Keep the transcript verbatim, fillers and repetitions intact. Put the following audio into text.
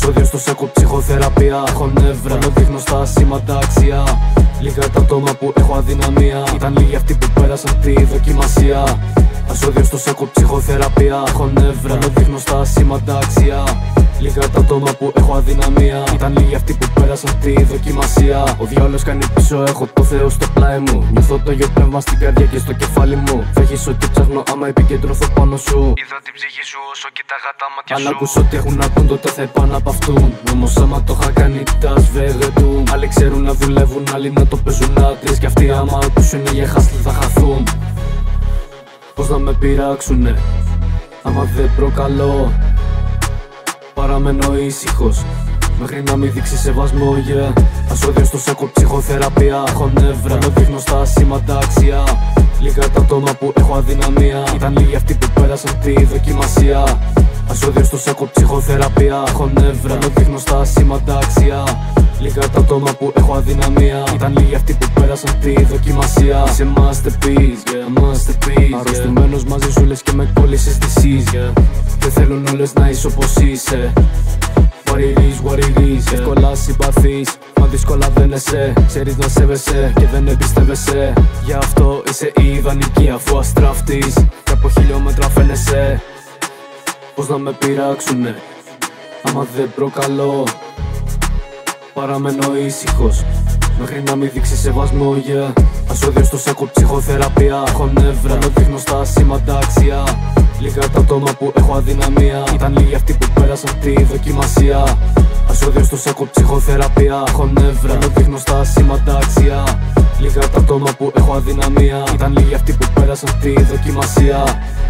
Ασώδιο στο σάκο ψυχοθεραπεία. Έχω νεύρα, το δείχνω στα σήματα αξία. Λίγα τα άτομα που έχω αδυναμία. Ήταν λίγοι αυτοί που πέρασαν τη δοκιμασία. Ασώδιο στο σάκο ψυχοθεραπεία. Έχω νεύρα, το δείχνω στα σήματα αξία. Λίγα τα άτομα που έχω αδυναμία. Ήταν λίγοι αυτοί που πέρασαν τη δοκιμασία. Ο διάολος κάνει πίσω, έχω το Θεό στο πλάι μου. Νιώθω το γιο πνεύμα στην καρδιά και στο κεφάλι μου. Θα έχεις ό,τι ψάχνω άμα επικεντρωθώ πάνω σου. Είδα την ψυχή σου όσο κοίταγα τα μάτια σου. Αν ακούσω ότι έχουν να πούν τότε θα επαναπαυτούν. Όμως άμα το είχα κάνει τα σβεγετούν. Άλλοι ξέρουν να δουλεύουν, άλλοι να το παίζουν άντρες. Κι αυτοί άμα ακούσουν για χάσλι θα χαθούν. Πώς να με πειράξουνε άμα δεν προκαλώ. Παραμένω ήσυχος μέχρι να μην δείξει σεβασμό, yeah. Ασώδιο στο σάκο ψυχοθεραπεία. Έχω νεύρα, το δείχνω στα σήματα αξία. Λίγα τα άτομα που έχω αδυναμία. Ήταν λίγοι αυτοί που πέρασαν τη δοκιμασία. Ασώδιο στο σάκο ψυχοθεραπεία. Έχω νεύρα, το δείχνω στα σήματα αξία. Λίγα τα άτομα που έχω αδυναμία. Ήταν λίγοι αυτοί που πέρασαν τη δοκιμασία. Είσαι masterpiece, yeah, masterpiece. Αρρωστημένος μαζί σου λες και με κόλλησες θυσίες, yeah. Δεν θέλουν όλες να είσαι όπως είσαι. What it is, what it is, yeah. Εύκολα συμπαθείς, μα δύσκολα δένεσαι. Ξέρεις να σέβεσαι και δεν εμπιστεύεσαι. Γι' αυτό είσαι ιδανική αφού αστράφτης. Και από χιλιόμετρα φαίνεσαι. Πώς να με πειράξουνε άμα δεν προκαλώ. Παραμένω ήσυχος μέχρι να μην δείξει σεβασμό, yeah. Ασώδιο στο σάκο ψυχοθεραπεία. Έχω νεύρα, το δείχνω στα σήματα αξία. Λίγα τα άτομα που έχω αδυναμία. Ήταν λίγοι αυτοί που πέρασαν τη δοκιμασία. Ασώδιο στο σάκο ψυχοθεραπεία. Έχω νεύρα, το δείχνω στα σήματα αξία. Λίγα τα άτομα που έχω αδυναμία. Ήταν λίγοι αυτοί που πέρασαν τη δοκιμασία.